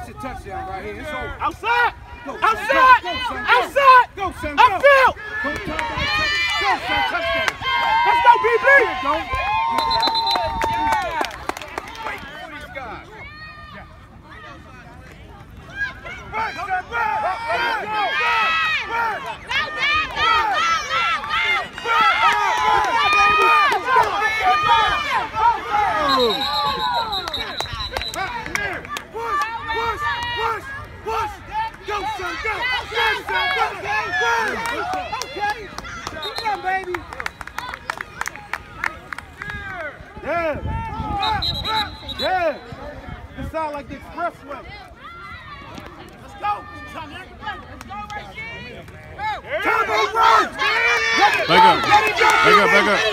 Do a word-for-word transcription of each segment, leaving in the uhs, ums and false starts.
That's a touchdown right here. It's over. Outside! Go, son. Outside! Go, son. Go. Outside! Go, son. I Go. feel! Go, son. Go, son. Touchdown. Let's go, B B! Go. Wait for these guys. Run, son, run! Run, go! Run! Run! Push, push, push, push! Go, son, go! Go, son, go! Run! Okay! Come on, baby! Yeah! Yeah! It sounds like the expressway. Let's go! Let's go right here! Turbo run! Back up. Back up, back up.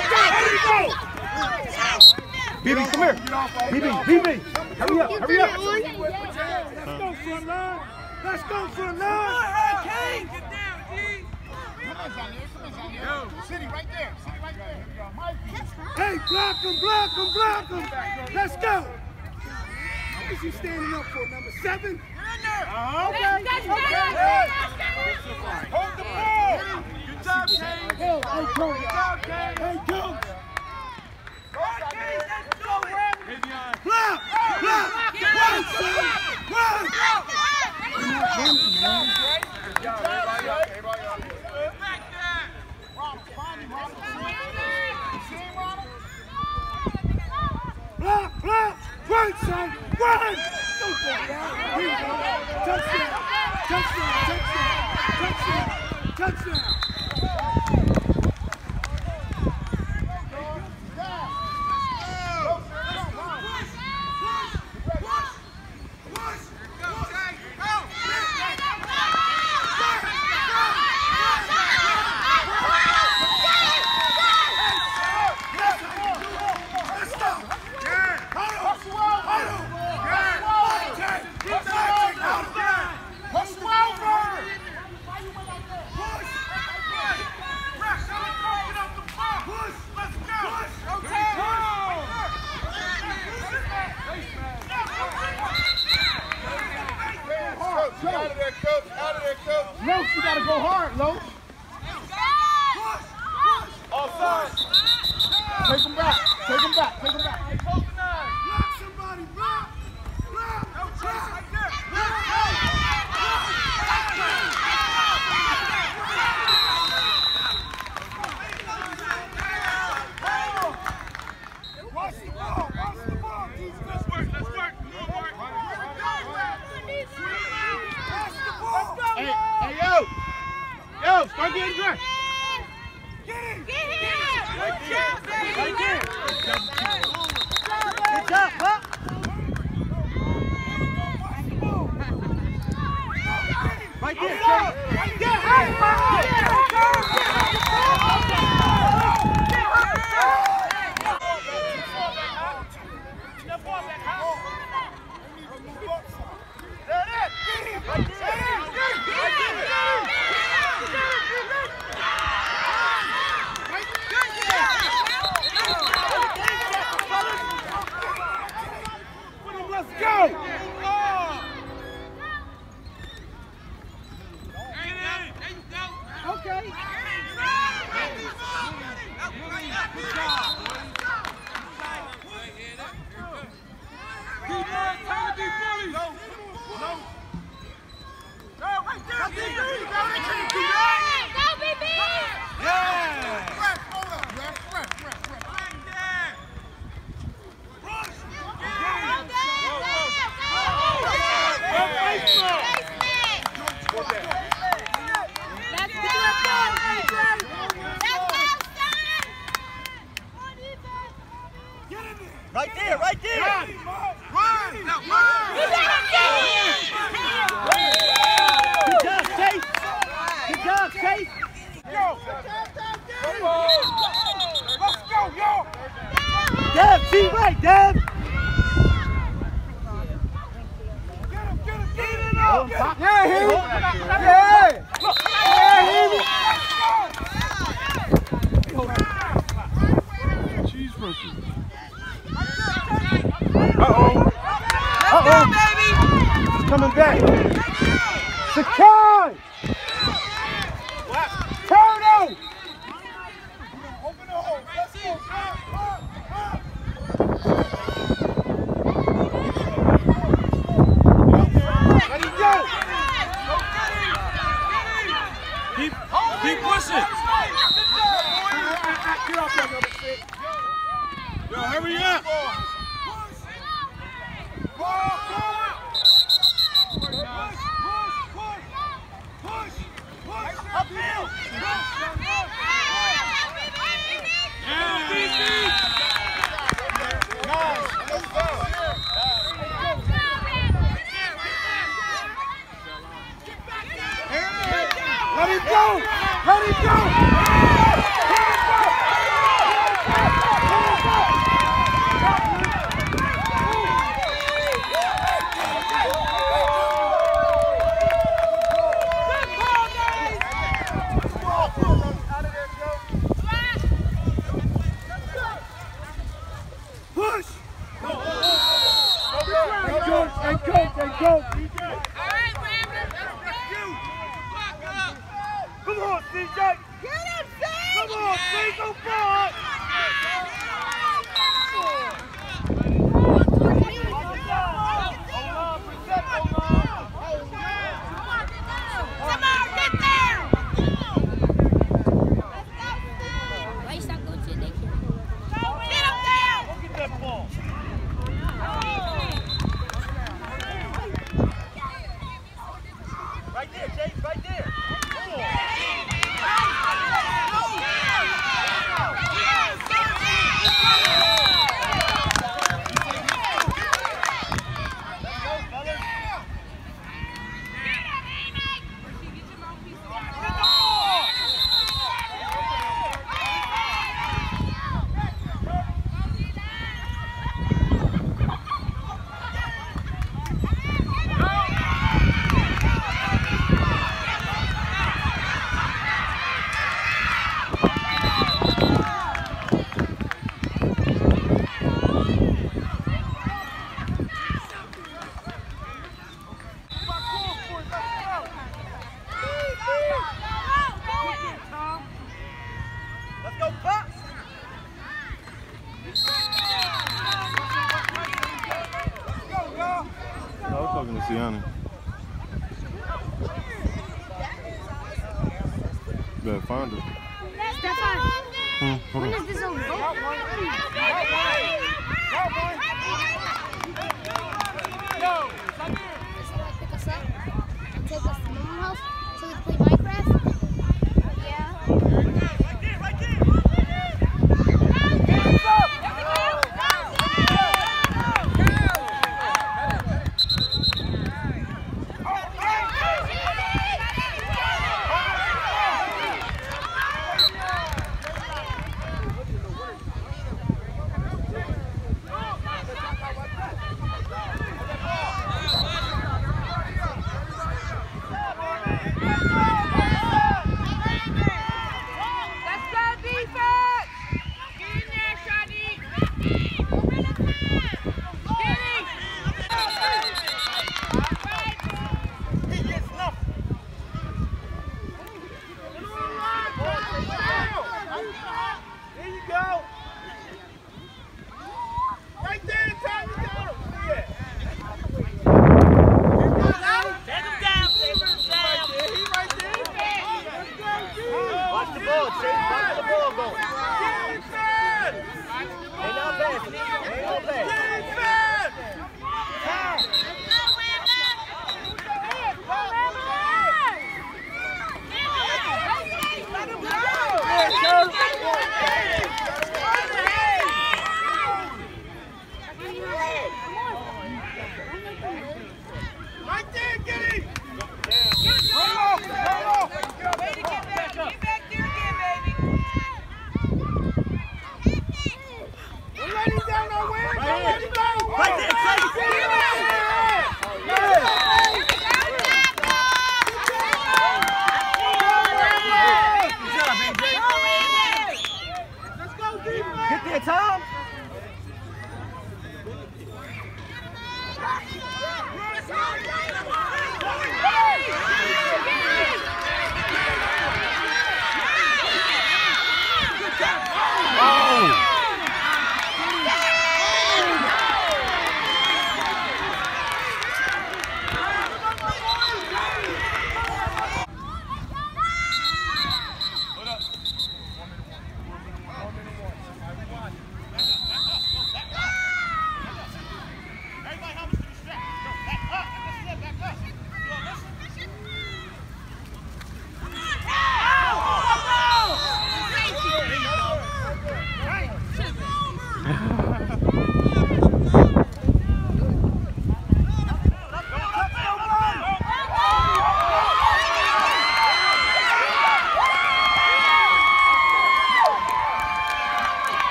B B, come here. B B, B B. Hurry up, hurry up. Let's go, front line. Let's go, front line. Get down, G. Come on, Johnny. Come on, Johnny. City right there. City right there. Hey, block him, block him, block him. Let's go. What is he standing up for, number seven? Uh-huh. Okay. Hold the ball. Good job, Kane. Hey, coach. Good job, Kane. Hey, coach. Block, block, run, son, run. You're not running, man. Good job, everybody up, everybody up. Back there. Block, block, run, son, run. Don't go down. Here we go. Touchdown, touchdown, touchdown, touchdown, touchdown. Los, you gotta go hard, Los. Offside. Take him back. Take him back. Take him back. Block somebody, block. Block. No chase right there. Watch the ball. Watch the ball. Let's work. Let's work. Hey, hey, yo. Yo, start getting dressed. Get him. Get him. Right there. Right there. Good job, huh? Right there. Right there. Let's go! Okay. Right there, right there. Run! Run! Good job, Chase. Good job, Chase. Yo! Let's go, yo! Dev, see right, Dev. Get him, get him, get him! Get him. Yeah, hit it. Yeah. Yeah, hit it. Cheese versus. Uh-oh. Let's go, baby! coming back. Sakai! Turtle! Open the hole. Let's go. Let him go! Keep, keep pushing. Get up there, number six. Yo, hurry up. Let him go! Let him go! Push! And coach, and coach, and coach. Come on, C J! Get him, Sam! Come on, C J, go forward! Samar, get there! Why you stop going to the daycare? Get him there! Go get that ball. Right there, Chase, right there. Let's go, Pups! Let's go, y'all! I was talking to Sienna. Better find her. Stefan, Hmm, hold when on. is this over? Yo, Pick us up and take us to Moon House so we can play Minecraft? Yeah. right there, right there! Hands up!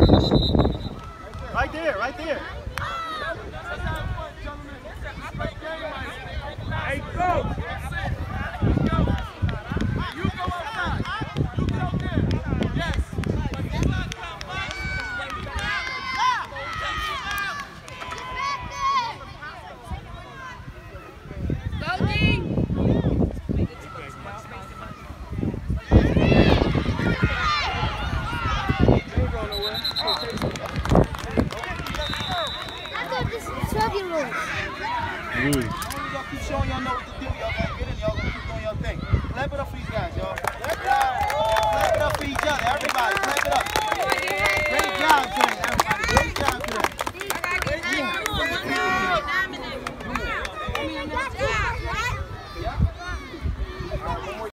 Right there, right there. Hey, go! You go outside. You go there. Yes. Go, D! I thought this was twelve-year-olds. Really? Y'all keep showing y'all know what to do. Y'all gonna get in. Y'all gonna keep doing your thing. Clap it up for these guys, y'all.